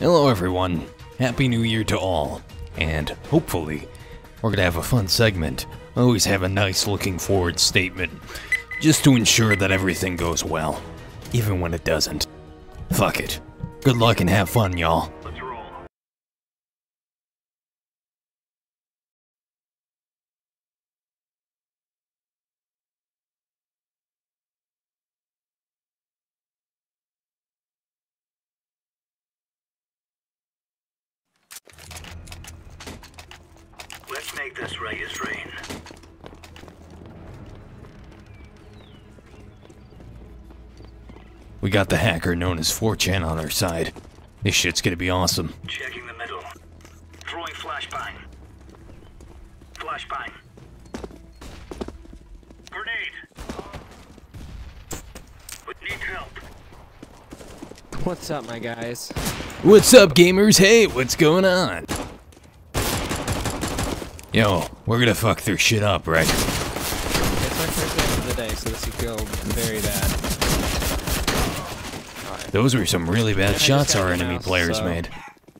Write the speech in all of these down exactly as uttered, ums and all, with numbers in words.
Hello everyone, Happy New Year to all, and hopefully we're gonna have a fun segment. I always have a nice looking forward statement, just to ensure that everything goes well, even when it doesn't. Fuck it. Good luck and have fun, y'all. Let's make this Reyes rain. We got the hacker known as four chan on our side. This shit's gonna be awesome. Checking the middle. Throwing flashbang. Flashbang. Grenade. We need help. What's up, my guys? What's up, gamers? Hey, what's going on? Yo, we're gonna fuck their shit up, right? It's our first game of the day, so this will feel very bad. Right. Those were some really bad I shots just got our the enemy mouse, players so. made.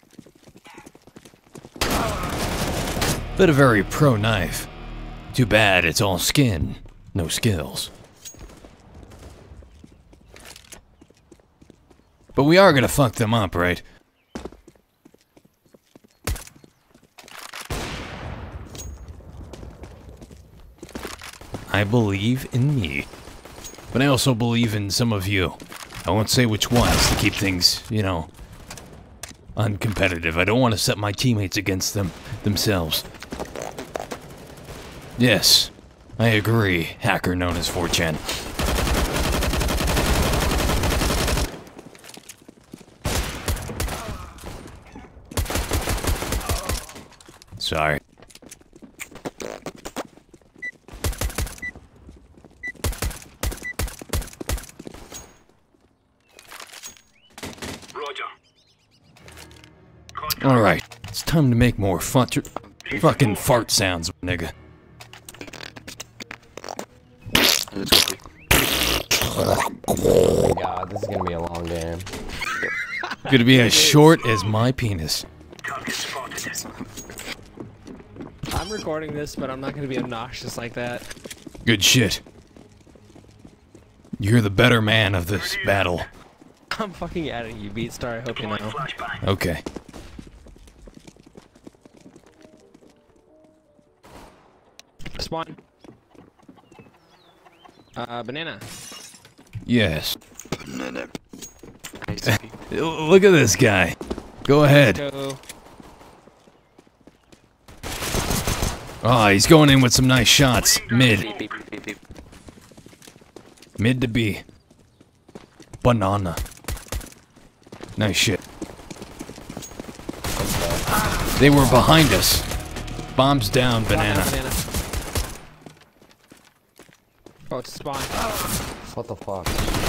But a very pro knife. Too bad it's all skin, no skills. But we are gonna fuck them up, right? I believe in me. But I also believe in some of you. I won't say which ones to keep things, you know, uncompetitive. I don't want to set my teammates against them themselves. Yes, I agree, hacker known as four chan. Sorry. Roger. Alright, it's time to make more fun fucking fart sounds, nigga. Oh my god, this is gonna be a long game. Gonna be as short as my penis. Target spotted. I'm recording this, but I'm not going to be obnoxious like that. Good shit. You're the better man of this battle. I'm fucking adding you, Beatstar. I hope you know. Throwing flashbang. Okay. Spawn. Uh, banana. Yes. Look at this guy. Go ahead. Go. Oh, he's going in with some nice shots. Mid. Mid to B. Banana. Nice shit. They were behind us. Bombs down, banana. banana. Oh, it's spawn. What the fuck?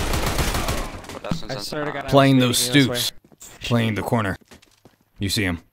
I swear to God, I Playing was those moving, I stoops. swear. Playing the corner. You see him.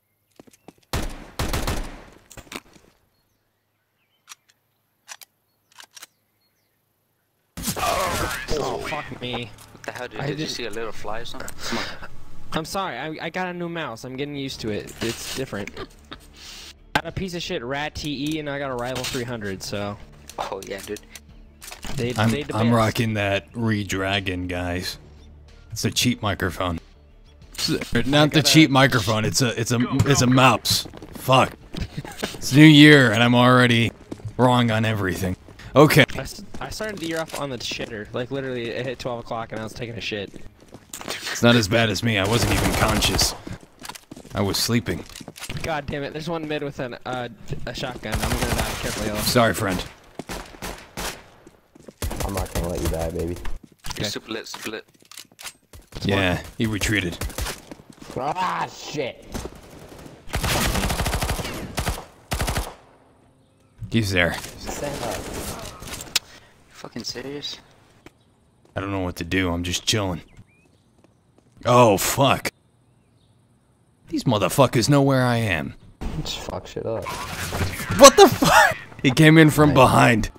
Oh, fuck me. What the hell, dude? I Did you didn't- see a little fly or something? Come on. I'm sorry, I, I got a new mouse. I'm getting used to it. It's different. I got a piece of shit Rat T E and I got a Rival three hundred, so. Oh, yeah, dude. They, I'm, they the I'm best. rocking that Redragon, guys. It's a cheap microphone. It's- Not the gotta- cheap microphone. It's a it's a it's a mouse. Fuck. It's New Year and I'm already wrong on everything. Okay. I, st I started the year off on the shitter. Like, literally, it hit twelve o'clock and I was taking a shit. It's not as bad as me. I wasn't even conscious. I was sleeping. God damn it, there's one mid with an, uh, a shotgun. I'm gonna die. Careful, yellow. Sorry, friend. I'm not gonna let you die, baby. Okay. Super lit, super lit. Yeah, he retreated. Ah, shit! He's there. Stand up. You fucking serious? I don't know what to do. I'm just chilling. Oh, fuck. These motherfuckers know where I am. Just fuck shit up. What the fuck? He came in from behind.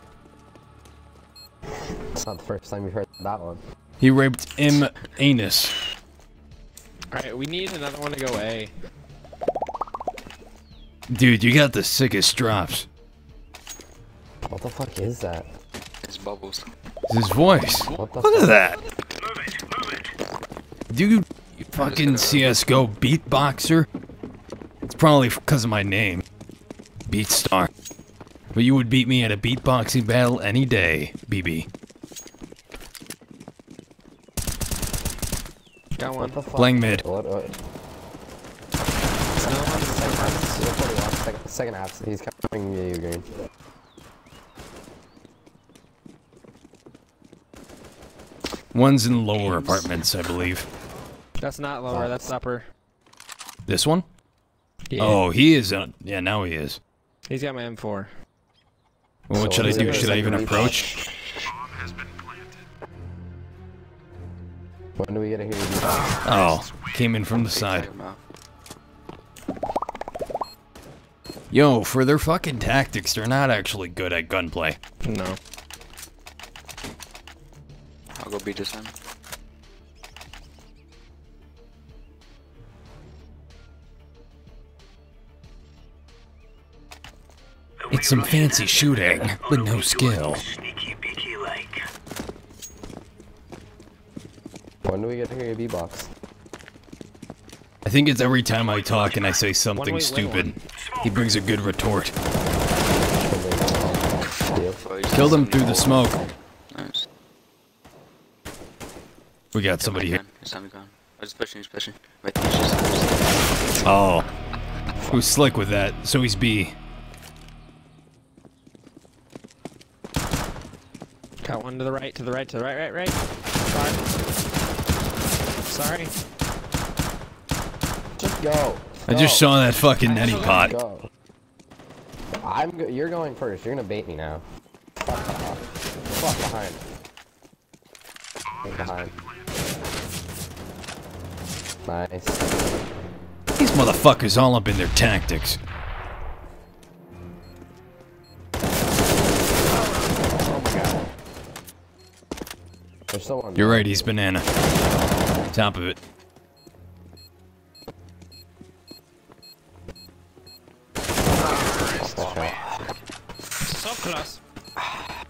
It's not the first time you've heard that one. He raped him anus. Alright, we need another one to go A. Dude, you got the sickest drops. What the fuck is that? It's bubbles. It's his voice. What the Look fuck? at that. Move it, move it. Dude, you fucking C S G O beatboxer. It's probably because of my name. Beatstar. But you would beat me at a beatboxing battle any day, B B. Got one. What the fuck? Playing mid. What, what? No one. Second half, second, second half, he's coming to you, Green. One's in lower apartments, I believe. That's not lower, that's upper. This one? Yeah. Oh, he is. Uh, yeah, now he is. He's got my M four. Well, what So should I is do? it Should I even second approach? When do we get a here? Oh, came in from the side. Take 'em out. Yo, for their fucking tactics, they're not actually good at gunplay. No. I'll go beat this one. It's some fancy shooting, but no skill. Sneaky beaky like. When do we get to hear your B-box? I think it's every time I talk and I say something One-way stupid, he brings a good retort. Deal. Killed him through the smoke. Nice. We got somebody here. It's time to go. I was pushing, he's pushing. Right there, he's just. Oh. Who's slick with that? So he's B. Got one to the right, to the right, to the right, right, right. Sorry. Sorry. Just go. I just saw that fucking neti pot. Go. I'm. Go you're going first. You're gonna bait me now. Fuck off. Fuck behind. Fuck behind. Nice. These motherfuckers all up in their tactics. Oh my god. There's someone. You're right, he's banana. Top of it. So close. I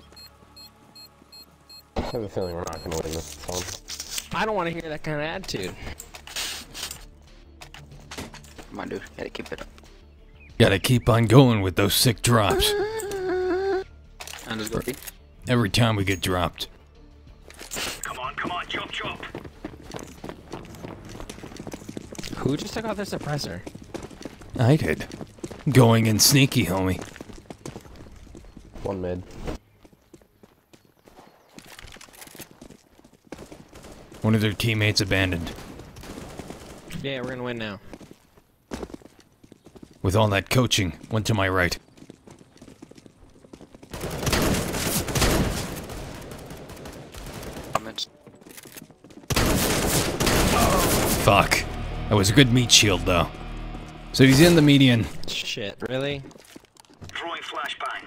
have a feeling we're not gonna win this one. I don't want to hear that kind of attitude. Come on, dude. Gotta keep it up. Gotta keep on going with those sick drops. And let's go B. Every time we get dropped. Come on, come on, chop chop. Who just took out their suppressor? I did. Going in sneaky, homie. One mid. One of their teammates abandoned. Yeah, we're gonna win now. With all that coaching, went to my right. Comments. Fuck. That was a good meat shield, though. So he's in the median. Shit, really? Throwing flashbang.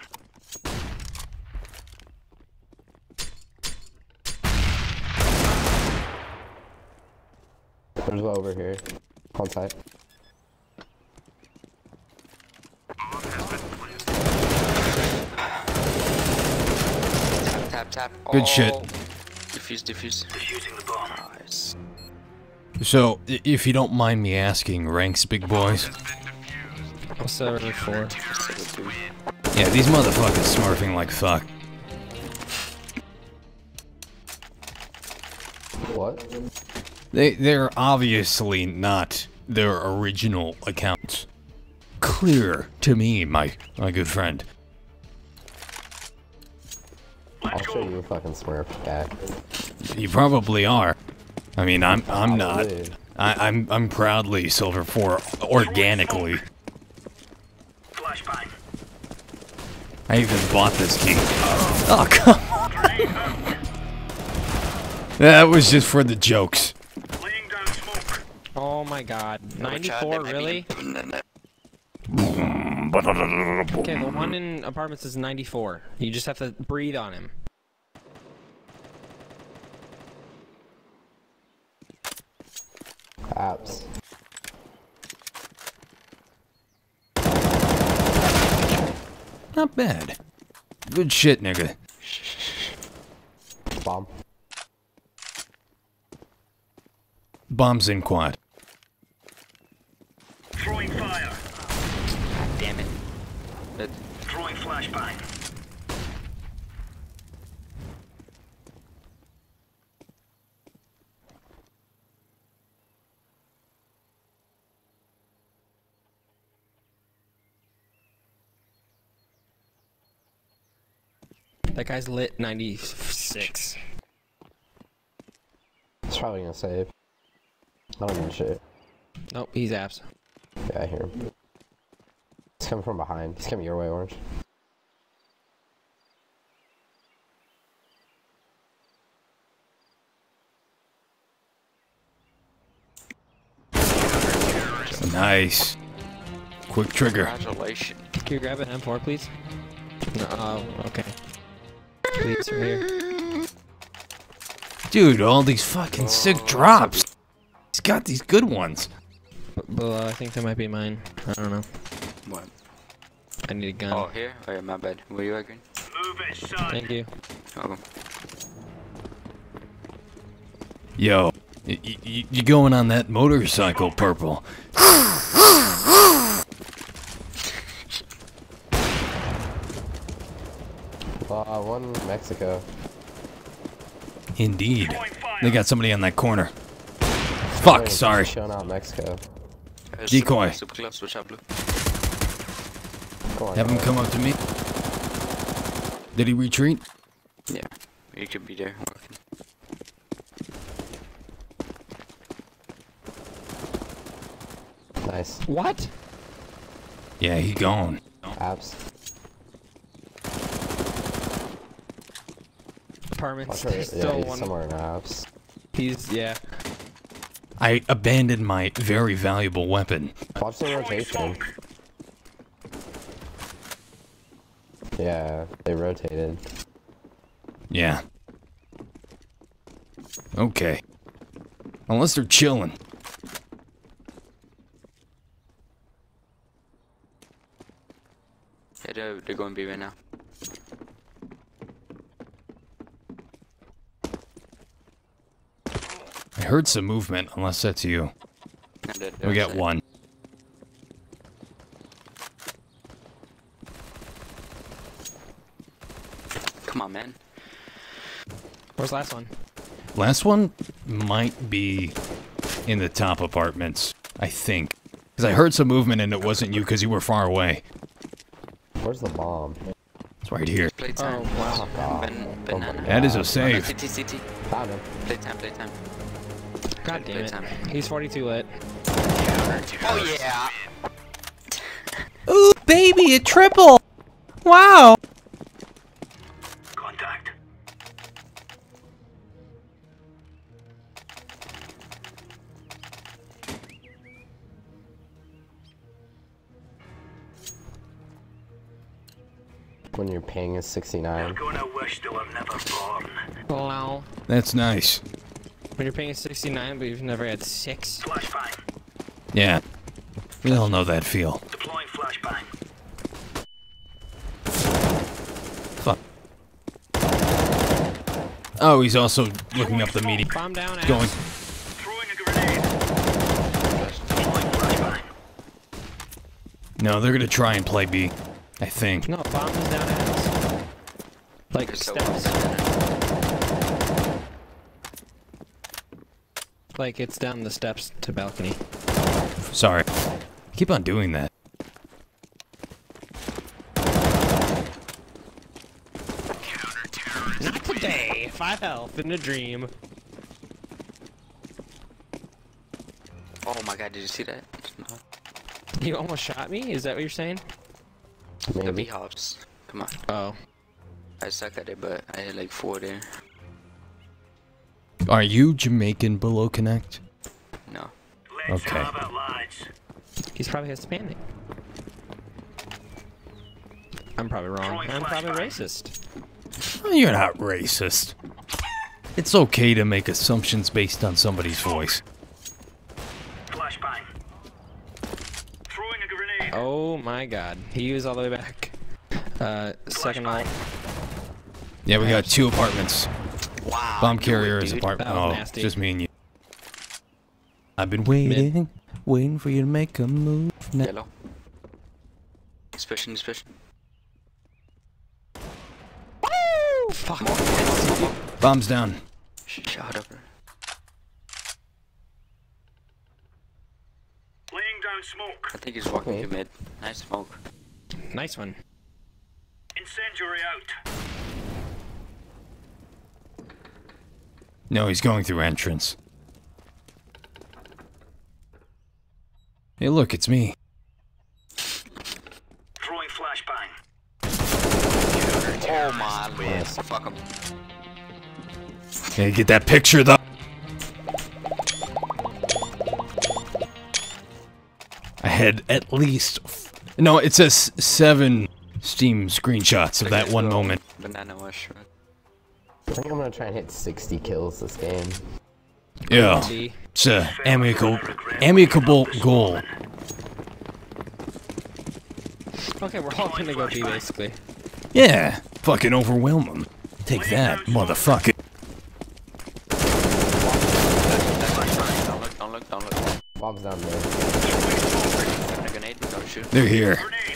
There's one over here. On site. Tap, tap, tap. Good shit. Diffuse, diffuse. Defusing the bomb. Nice. So, i- if you don't mind me asking, ranks, big boys? I'm seventy-four. Yeah, these motherfuckers smurfing like fuck. What? They, they're obviously not their original accounts. Clear to me, my, my good friend. I'll show you a fucking smurf guy. You probably are. I mean, I'm, I'm not. Probably. I, I'm, I'm proudly Silver four organically. Flashbang. I even bought this key. Oh, come on. That was just for the jokes. Laying down smoke. Oh my god. ninety-four, really? Okay, the one in apartments is ninety-four. You just have to breathe on him. Apps. Not bad. Good shit, nigga. Bomb. Bombs in quad. Throwing fire. God damn it. But Throwing flashbang. That guy's lit ninety-six. He's probably gonna save. I don't give a shit. Nope, he's abs. Yeah, I hear him. He's coming from behind. He's coming your way, Orange. Nice. Quick trigger. congratulations. Can you grab an M four, please? No, oh, okay. Please, right here. Dude, all these fucking sick drops. He's got these good ones. Below, I think that might be mine. I don't know. What? I need a gun. Oh, here? Oh, yeah, my bad. Were you agreeing? Move it, son. Thank you. Oh. Yo, y y you going on that motorcycle, Purple? Uh, one Mexico. Indeed. Throwing fire. They got somebody on that corner. Fuck, Wait, sorry. Showing out Mexico. Uh, Decoy. Super, super close, watch out, blue. Go on, Have him guys. come up to me. Did he retreat? Yeah, you could be there. Working. Nice. What? Yeah, he gone. Abs. Apartments. Watch her. There's Yeah, still he's one. somewhere in abs. He's, yeah. I abandoned my very valuable weapon. Watch the Throwing rotation. smoke. Yeah, they rotated. Yeah. Okay. Unless they're chilling. Yeah, they're, they're going B right now. I heard some movement, unless that's you. No, they're, they're We got outside. one. Come on, man. Where's the last one? Last one might be in the top apartments, I think. Because I heard some movement and it wasn't you because you were far away. Where's the bomb? It's right here. Playtime. Oh, wow. Fuck off. Ben, Oh banana. my That is a God. save. C T, C T. Found him. Playtime, playtime. God damn it. Playtime. He's forty-two lit. Oh, yeah. Ooh, baby, a triple! Wow! Contact. When your ping is sixty-nine. Gonna wish they were never born. Wow. That's nice. When you're paying sixty-nine, but you've never had six. Flashbang. Yeah. We all know that feel. Deploying flashbang. Fuck. Oh, he's also looking up the meeting. Bomb down, ass. Going. Throwing a grenade. Deploying flashbang. No, they're gonna try and play B. I think. No, bomb is down, ass. Like They're so steps. well. Like it's down the steps to balcony. Sorry. Keep on doing that. Not today. Five health in a dream. Oh my god, did you see that? No. You almost shot me? Is that what you're saying? The B Maybe. hops. Come on. Oh. I suck at it, but I hit like four there. Are you Jamaican Belowcontect? No. Let's Okay. have it, lads. He's probably Hispanic. I'm probably wrong. I'm probably racist. Oh, you're not racist. It's okay to make assumptions based on somebody's voice. flashbang. Throwing a grenade. Oh my god. He was all the way back. Uh, second ult. Yeah, we got two apartments. Wow. Bomb you carrier would, is dude. apartment. That was Oh, nasty. just me and you. I've been waiting, waiting for you to make a move. Now. Yellow. Special, special. Woo! Fuck. Bombs down. Shot over. Laying down smoke. I think he's walking Okay. to mid. Nice smoke. Nice one. Incendiary out. No, he's going through entrance. Hey, look, it's me. Throwing flashbang. Oh my lord. Fuck him. Hey, get that picture though. I had at least f no, it says seven Steam screenshots of that one moment. Banana wash. I think I'm gonna try and hit sixty kills this game. Yeah, See? it's a amicable, amicable goal. Okay, we're all gonna go B basically. Yeah, fucking overwhelm them. Take that, motherfucker. Don't look, don't look, don't look. Bob's down there. Having a grenade, don't shoot. They're here. Grenade.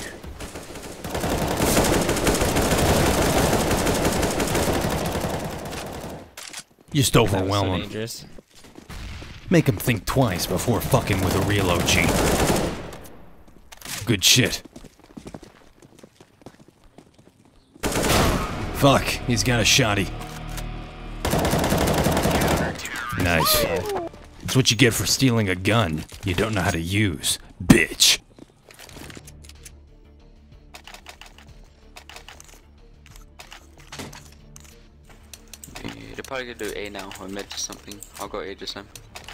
Just That was overwhelm so them. dangerous. Make them think twice before fucking with a real O G. Good shit. Fuck, he's got a shotty. Nice. That's what you get for stealing a gun you don't know how to use, bitch. They're probably gonna do A now, or mid or something. I'll go A this time.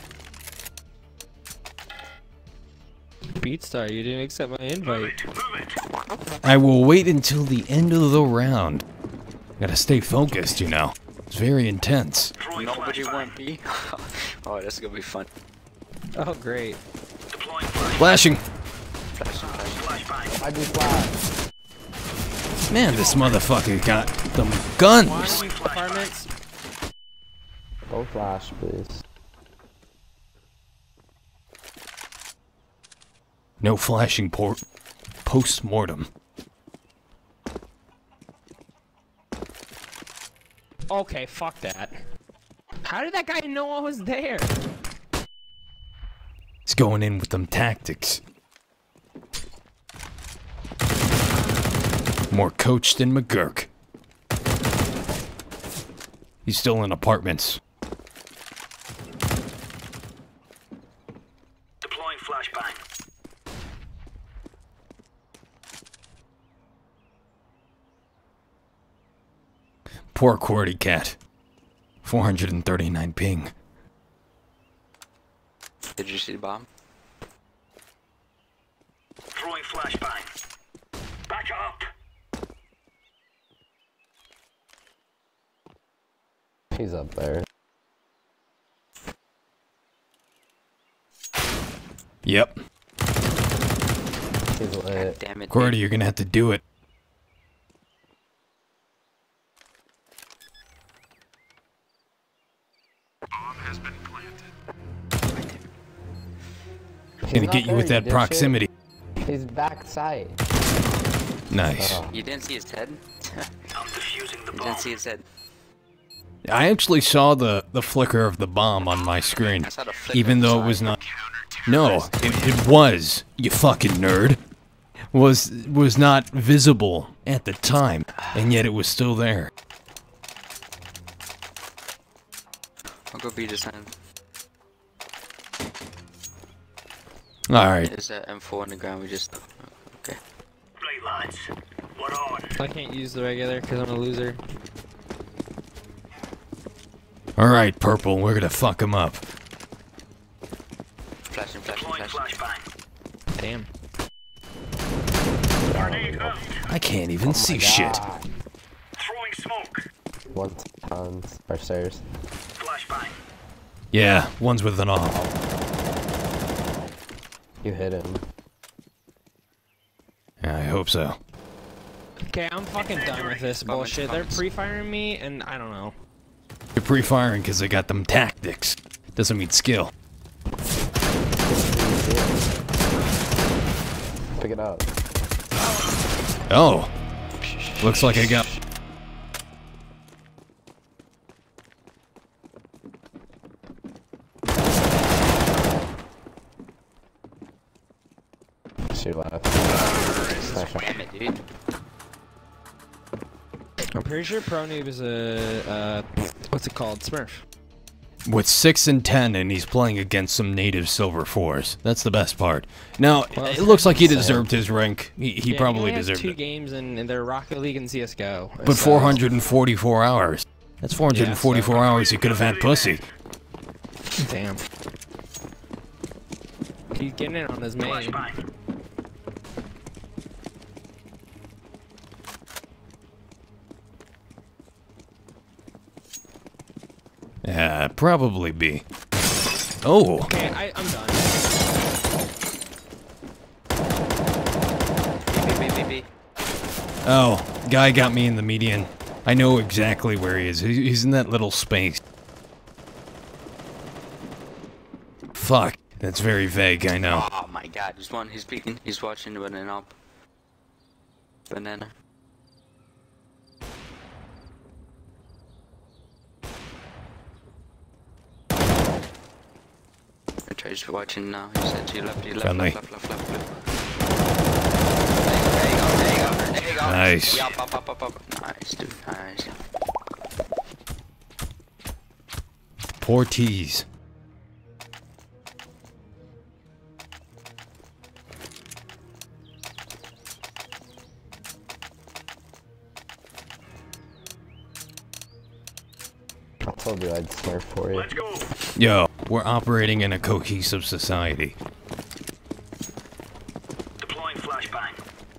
Beatstar, you didn't accept my invite. Move it. I will wait until the end of the round. Gotta stay focused, you know. It's very intense. Throwing Nobody flashbang. want B? Oh, that's gonna be fun. Oh, great. Deploying flashbang. Flashing. Flashing, flashing. Flashbang. I just flash. Man, this motherfucker got them guns. Apartments. Go flash, please. No flashing port. Post-mortem. Okay, fuck that. How did that guy know I was there? He's going in with them tactics. More coached than McGurk. He's still in apartments. Deploying flashbang. Poor QWERTYCat. four hundred thirty-nine ping. Did you see the bomb? Throwing flashbang. Back up. He's up there. Yep. He's lit. Damn it. QWERTY, you're gonna have to do it. He's Gonna not get you there, with that dipshit. proximity. He's backside. Nice. Oh. You didn't see his head? I'm defusing the You bomb. didn't see his head? I actually saw the, the flicker of the bomb on my screen. I saw the flicker Even though it inside. was not... No, it, it was, you fucking nerd. Was, was not visible at the time, and yet it was still there. I'll go B this time. Alright. There's that M four on the ground, we just... Okay. Right, lads. We're on. I can't use the regular because I'm a loser. Alright, Purple, we're gonna fuck him up. Flashing, flashing, Deploying flashing. flashbang. Damn. Grenade out. I can't even see shit. God. Throwing smoke. One tons. Or stairs. Flashbang. Yeah, one's with an off. You hit him. Yeah, I hope so. Okay, I'm fucking done with this bullshit. They're pre-firing me, and I don't know. They're pre-firing because they got them tactics. Doesn't mean skill. Pick it up. Oh. Looks like I got... She left. Nice shot. Damn it, dude. I'm pretty sure ProNoob is a, uh, what's it called? Smurf. With six and ten, and he's playing against some native silver fours. That's the best part. Now, Well, it looks like he same. deserved his rank. He, he Yeah, probably he only has deserved two it. games in, in their Rocket League and C S G O. But so- four hundred forty-four hours. That's four hundred forty-four Yeah, so- hours he could have had pussy. Damn. He's getting it on his main. Flashbang. Yeah, probably be. Oh, Okay, I, I'm done. B, B, B, B. oh, guy got me in the median. I know exactly where he is. He- He's in that little space. Fuck, that's very vague, I know. Oh my god, he's one, he's peeking, he's watching the banana up. Banana. I tried to watching now, he said to your left, to your left, Friendly. left, left, left, left, left. There you go, there you go, there you go. Nice. Yup, up, up, up, up. Nice, dude, nice. Poor tease. I told you I'd smurf for you. Let's go. Yo, we're operating in a cohesive society. Deploying flashbang.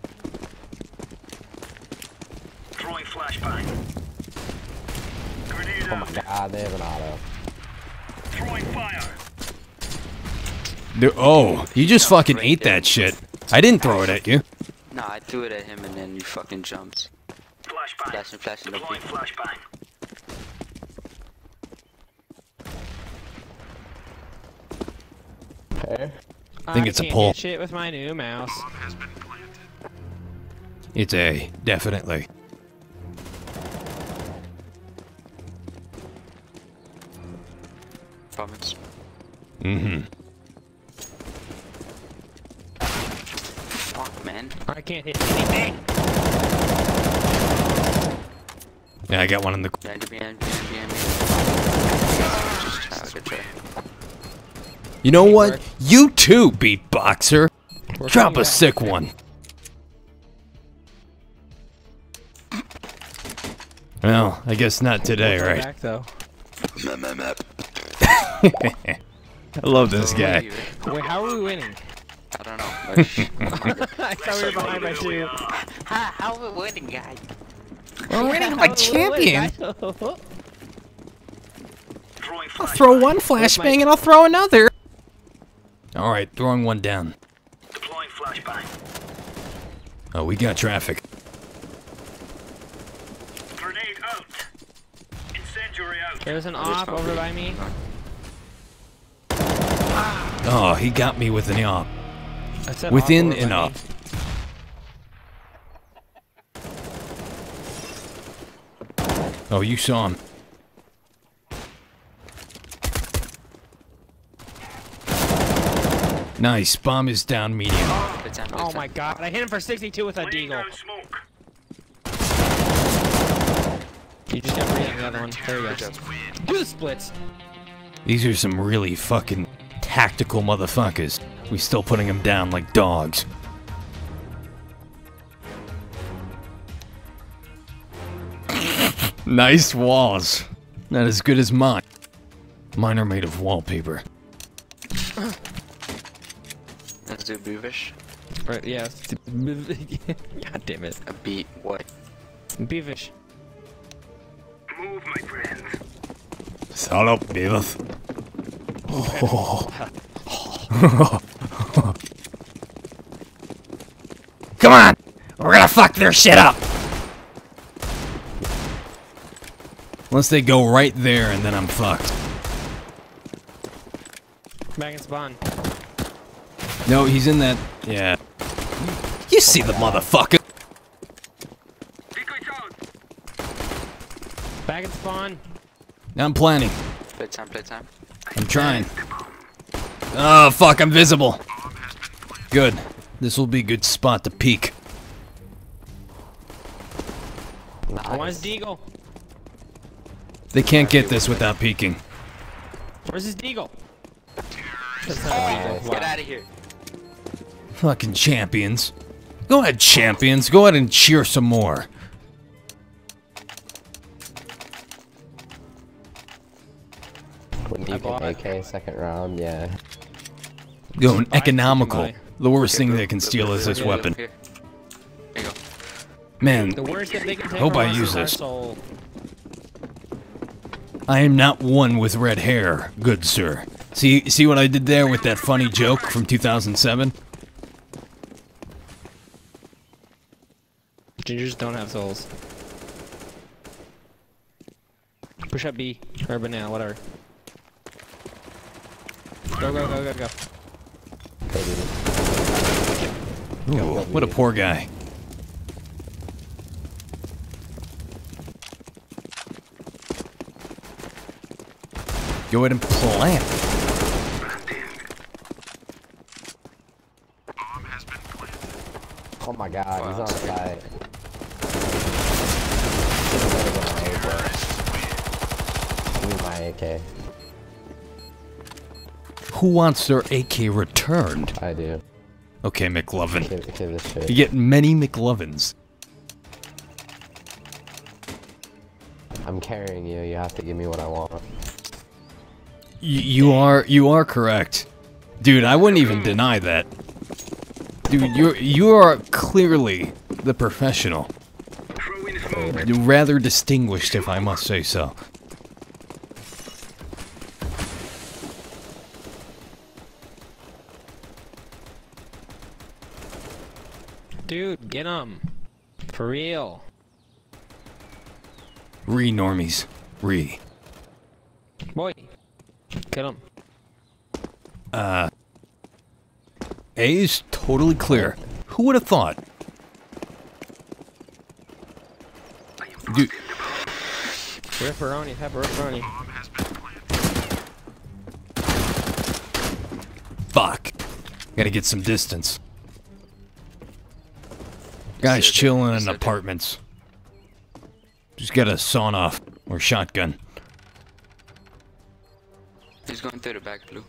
Throwing flashbang. Grenade Oh my out. god, they have an auto. Throwing fire. Dude, oh, you just fucking ate that shit. I didn't throw it at you. Nah, I threw it at him and then you fucking jumped. Flashbang. Flashing, flashing, Deploying okay. flashbang. Okay. I think it's a can't pull. hit shit with my new mouse. It's A, definitely. Promise. Mm-hmm. Fuck, man. I can't hit anything. Yeah, I got one in the... Behind you, behind you, behind you, behind you. Just try, good try. You know what? You too, beatboxer. Drop a back. sick one. Well, I guess not today, We'll go right? Back, though. Map, map, map. I love this guy. Wait, how are we winning? I don't know. But I thought we were behind by two. how, how are we winning, guys? We're winning like champions. Throwing I'll flashbang. throw one flashbang and I'll throw another. Alright, throwing one down. Deploying flashbang. Oh, we got traffic. Grenade out. Incendiary out. There's an op over by me. Oh, he got me with an op. I said op Within over by an me. op. Oh, you saw him. Nice, bomb is down medium. Good time, good Oh time. my god, I hit him for sixty-two with a Laying deagle. down smoke. You just got three on the other one. There you go. Do the splits. These are some really fucking tactical motherfuckers. We still putting them down like dogs. Nice walls. Not as good as mine. Mine are made of wallpaper. Let's do beavish. Right, yeah. God damn it. A beat what? Beefish. Move, my friend. Shut up, Beavis. fuck their shit up! Unless they go right there and then I'm fucked. Back in spawn. No, he's in that. Yeah. You see the motherfucker. Decoys out. Back in spawn. Now I'm planning. Playtime, playtime. I'm trying. Oh, fuck, I'm visible. Good. This will be a good spot to peek. I want his deagle. They can't get this without peeking. Where's his deagle? That's not Oh, a deagle. get Wow. out of here. Fucking champions. Go ahead, champions. Go ahead and cheer some more. Wouldn't you bought get A K second round? Yeah. Going Buy, economical. buy. The worst thing Here, they can bro. steal is this Here, weapon. Here. Here you go. Man, The worst that they can take Hope from I us use is our this. soul. I am not one with red hair, good sir. See, see what I did there with that funny joke from two thousand seven? Gingers don't have souls. Push up B or banana, whatever. Go go go go go. Ooh, what a poor guy. Go ahead and plant. Oh my god, he's on site. Give me my A K. Who wants their A K returned? I do. Okay, McLovin. Give, give this shit. You get many McLovins. I'm carrying you. You have to give me what I want. Y you are you are correct, dude. I wouldn't even deny that, dude. You're you are clearly the professional, Throw in smoke. rather distinguished, if I must say so. Dude, get him. For real. Re normies, re. Boy. Get him. Uh, A is totally clear. Who would have thought? Dude, Ripperoni, pepperoni. fuck. Gotta get some distance. Guys Sit there, chilling in sit there. apartments. Just got a sawn off or shotgun. He's going through the back, blue.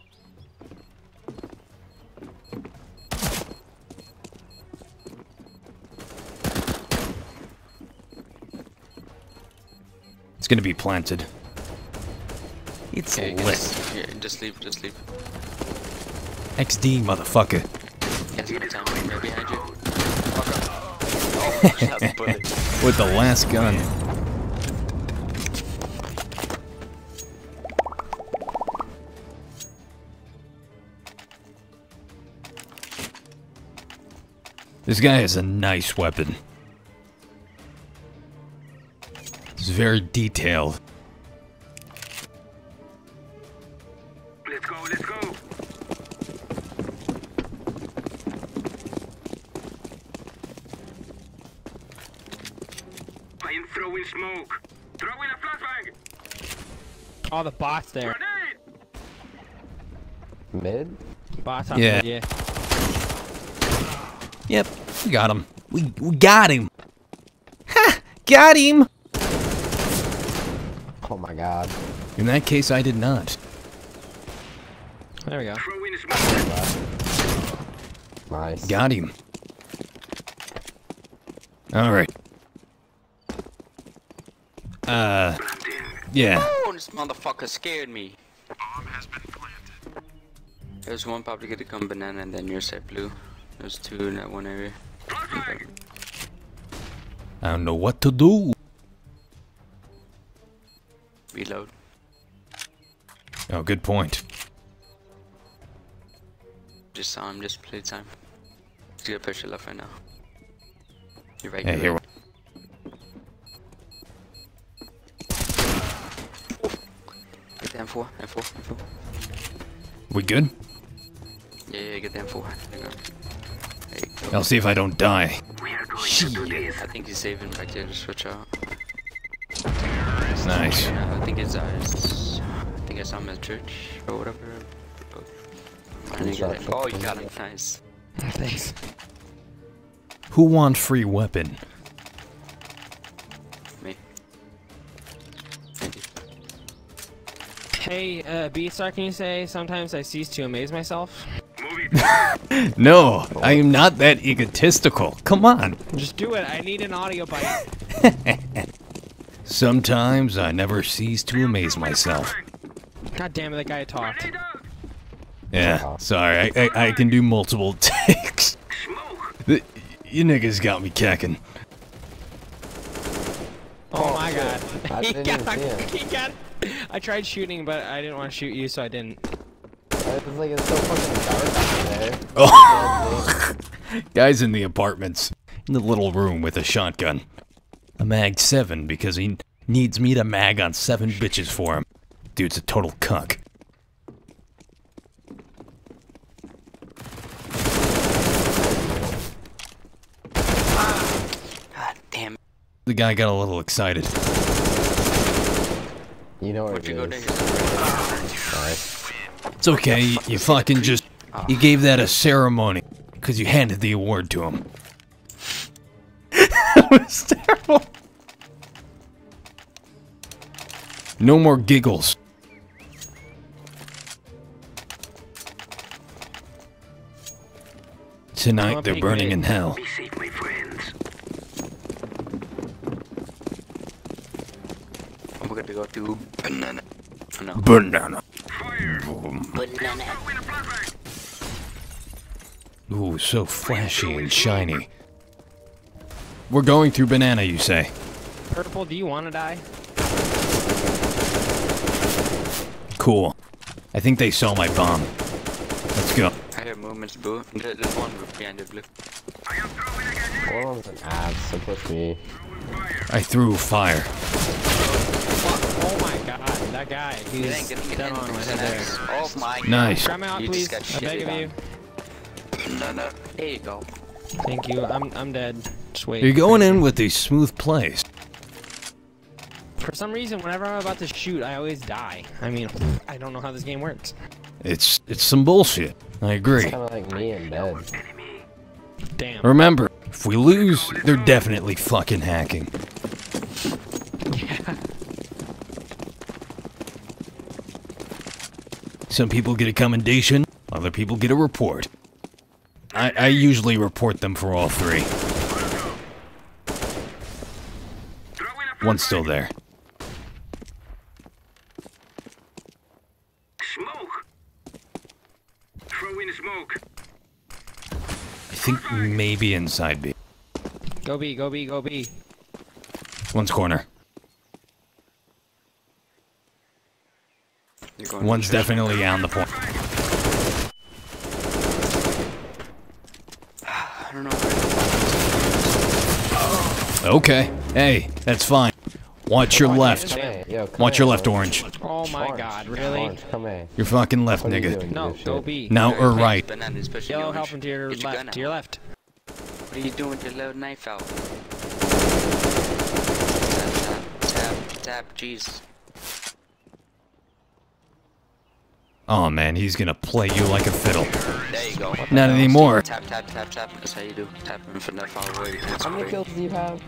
It's gonna be planted. It's Okay, lit. guys. Here, just leave, just leave. X D, motherfucker. Yes, no time. Right behind you. Fuck up. Oh, shot bullet. With the last gun. This guy has a nice weapon. It's very detailed. Let's go, let's go. I am throwing smoke. Throw in a flashbang. Oh, the bots there. Grenade. Mid? Bots on Yeah. mid, yeah. Yep, we got him. We, we got him. Ha! Got him! Oh my god. In that case, I did not. There we go. Throw in smoke. Nice. Got him. Alright. Uh, yeah. Oh, this motherfucker scared me. There's one probably gonna come banana and then your side blue. There's two in that one area. Flashbang. I don't know what to do. Reload. Oh, good point. Just saw him, just play time. He's gonna push your left right now. You're right. Hey, You're here. right. Get the M four, M four, M four. We good? Yeah, yeah, get the M four. There you go. There you go. I'll see if I don't die. We are going to do this. I think he's saving back there to switch out. Nice. Yeah, I think it's ours. I think I saw him at church or whatever. I didn't get it. Oh, you got him. Nice. Thanks. Who wants free weapon? Me. Thank you. Hey, uh, Beatstar, can you say sometimes I cease to amaze myself? No, I am not that egotistical. Come on. Just do it. I need an audio bite. Sometimes I never cease to amaze myself. God damn it, that guy talked. Yeah, sorry, I, I, I can do multiple takes. The, you niggas got me cacking. Oh my god. I he didn't got, even see him. he got, I tried shooting, but I didn't want to shoot you, so I didn't. It was like it's so fucking dark out there. Oh. Guys in the apartments, in the little room with a shotgun. A mag seven because he needs me to mag on seven bitches for him. Dude's a total cuck. God damn it. The guy got a little excited. You know where Where'd it you go is. there? Nice. It's okay, you, you fucking just... You gave that a ceremony because you handed the award to him. That was terrible. No more giggles. Tonight Oh, they're big burning mid. in hell. Be safe, my friends. Oh, we're gonna go to banana. Oh, no. Banana. Fire. Banana. Throw in a flashbang. Ooh, so flashy and shiny. We're going through banana, you say? Purple, do you want to die? Cool. I think they saw my bomb. Let's go. I hear movements, boo. There- There's one behind the blue. I am throwing a grenade. One of them's an ass, so push me. I threw fire. Oh my god, that guy. You He's ain't getting me dead on anything right to there. next. Oh my Nice. Grab me out, You please. just got I beg shitted of on. you. Banana. There you go. Thank you. I'm I'm dead. Just wait. You're going in with these smooth plays. For some reason, whenever I'm about to shoot, I always die. I mean, I don't know how this game works. It's it's some bullshit. I agree. Kind of like me in bed. Damn. Remember, if we lose, they're definitely fucking hacking. Yeah. Some people get a commendation, other people get a report. I, I usually report them for all three. One's still there. Smoke. Throw in smoke. I think maybe inside B. Go B, go B, go B. One's corner. You're going One's to church. definitely on the point. I don't know. Okay. Hey, that's fine. Watch your left. Come here. Yo, come Watch here, your left, Orange. orange. Oh my Orange. god, really? Orange, come here. Your fucking left, What are you nigga. doing, No, you go shit? B. Now or right. Banana is pushing Yellow, orange. help him to your Get your gun left. out. To your left. What are you doing with your little knife out? Tap, tap, tap, tap, jeez. Oh man, he's gonna play you like a fiddle. There you go. Not anymore. Tap, tap, tap, tap. That's how you do. Tap him from that far away. That's How many great. kills do you have?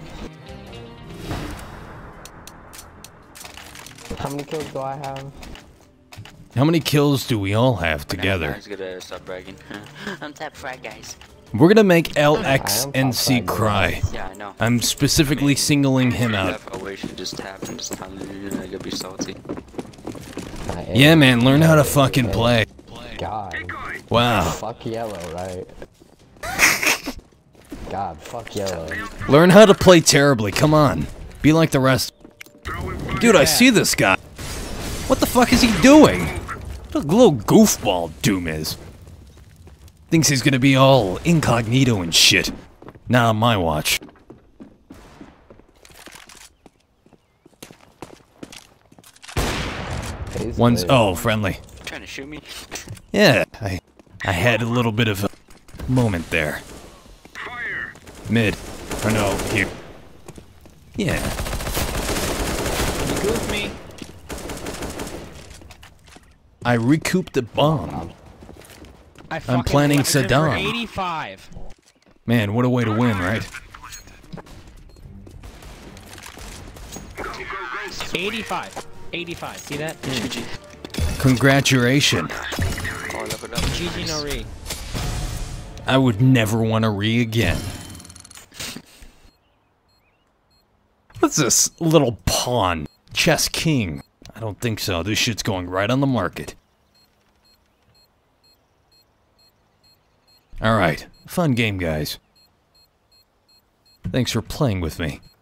How many kills do I have? How many kills do we all have together? Guys, gotta stop bragging. I'm tap frat, guys. We're gonna make L X N C cry. Yeah, I know. I'm specifically singling him out. That way you should just tap and just tell him you're not gonna be salty. I am. Yeah, man, learn how to fucking play. God. Wow. Fuck yellow, right? God, fuck yellow. Learn how to play terribly, come on. Be like the rest. Dude, I see this guy. What the fuck is he doing? What a little goofball Doom is. Thinks he's gonna be all incognito and shit. Not on my watch. One's oh friendly. Trying to shoot me? Yeah, I I had a little bit of a moment there. Fire! Mid. Or no, here. Yeah. You goofed me. I recouped the bomb. I fucking planning left him for Saddam. eighty-five. Man, what a way to win, right? eighty-five. eighty-five. See that? G G. Congratulations. Oh, level up. G G no re. I would never want to re again. What's this little pawn? Chess king. I don't think so. This shit's going right on the market. Alright. Fun game, guys. Thanks for playing with me.